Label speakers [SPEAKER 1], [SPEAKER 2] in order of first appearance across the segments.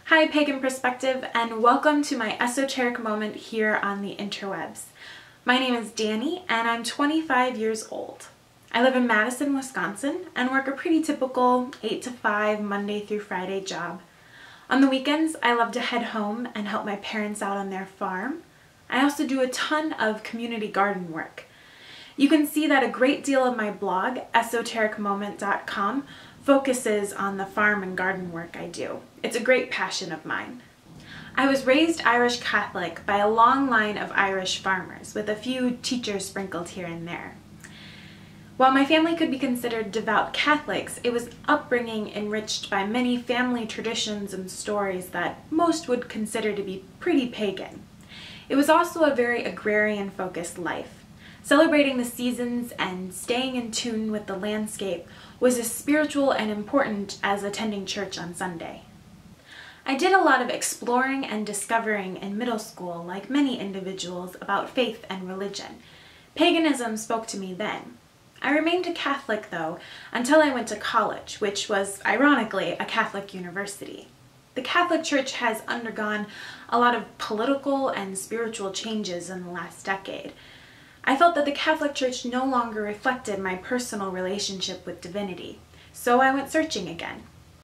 [SPEAKER 1] Hi Pagan Perspective, and welcome to my esoteric moment here on the interwebs. My name is Danny and I'm 25 years old. I live in Madison, Wisconsin and work a pretty typical 8 to 5 Monday through Friday job. On the weekends, I love to head home and help my parents out on their farm. I also do a ton of community garden work. You can see that a great deal of my blog, esotericmoment.com, focuses on the farm and garden work I do. It's a great passion of mine. I was raised Irish Catholic by a long line of Irish farmers, with a few teachers sprinkled here and there. While my family could be considered devout Catholics, it was upbringing enriched by many family traditions and stories that most would consider to be pretty pagan. It was also a very agrarian-focused life. Celebrating the seasons and staying in tune with the landscape was as spiritual and important as attending church on Sunday. I did a lot of exploring and discovering in middle school, like many individuals, about faith and religion. Paganism spoke to me then. I remained a Catholic, though, until I went to college, which was, ironically, a Catholic university. The Catholic Church has undergone a lot of political and spiritual changes in the last decade. I felt that the Catholic Church no longer reflected my personal relationship with divinity, so I went searching again.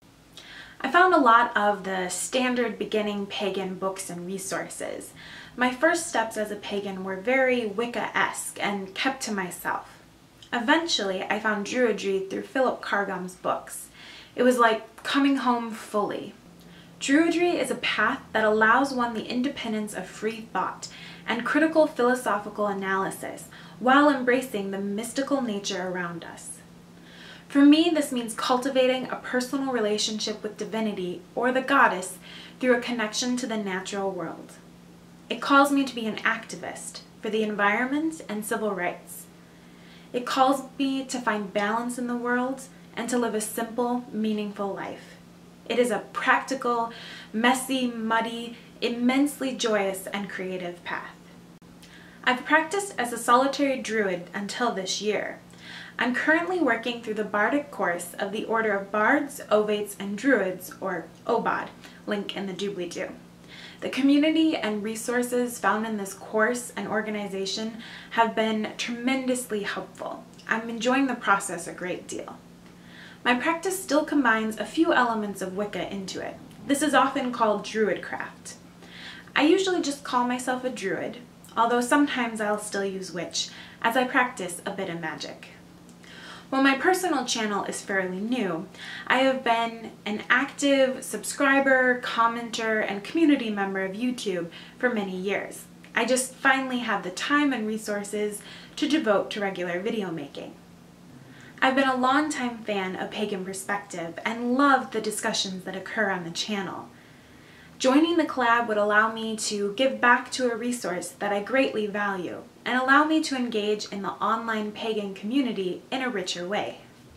[SPEAKER 1] I found a lot of the standard beginning pagan books and resources. My first steps as a pagan were very Wicca-esque and kept to myself. Eventually, I found Druidry through Philip Carr-Gomm's books. It was like coming home fully. Druidry is a path that allows one the independence of free thought and critical philosophical analysis while embracing the mystical nature around us. For me, this means cultivating a personal relationship with divinity or the goddess through a connection to the natural world. It calls me to be an activist for the environment and civil rights. It calls me to find balance in the world and to live a simple, meaningful life. It is a practical, messy, muddy, immensely joyous and creative path. I've practiced as a solitary druid until this year. I'm currently working through the bardic course of the Order of Bards, Ovates, and Druids, or OBOD, link in the doobly-doo. The community and resources found in this course and organization have been tremendously helpful. I'm enjoying the process a great deal. My practice still combines a few elements of Wicca into it. This is often called Druidcraft. I usually just call myself a druid, although sometimes I'll still use witch, as I practice a bit of magic. While my personal channel is fairly new, I have been an active subscriber, commenter, and community member of YouTube for many years. I just finally have the time and resources to devote to regular video making. I've been a longtime fan of Pagan Perspective and love the discussions that occur on the channel. Joining the collab would allow me to give back to a resource that I greatly value and allow me to engage in the online pagan community in a richer way.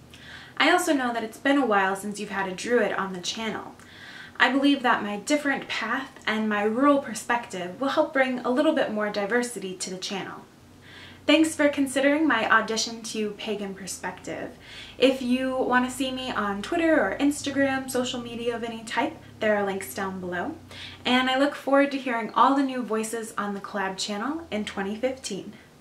[SPEAKER 1] I also know that it's been a while since you've had a druid on the channel. I believe that my different path and my rural perspective will help bring a little bit more diversity to the channel. Thanks for considering my audition to Pagan Perspective. If you want to see me on Twitter or Instagram, social media of any type, there are links down below. And I look forward to hearing all the new voices on the collab channel in 2015.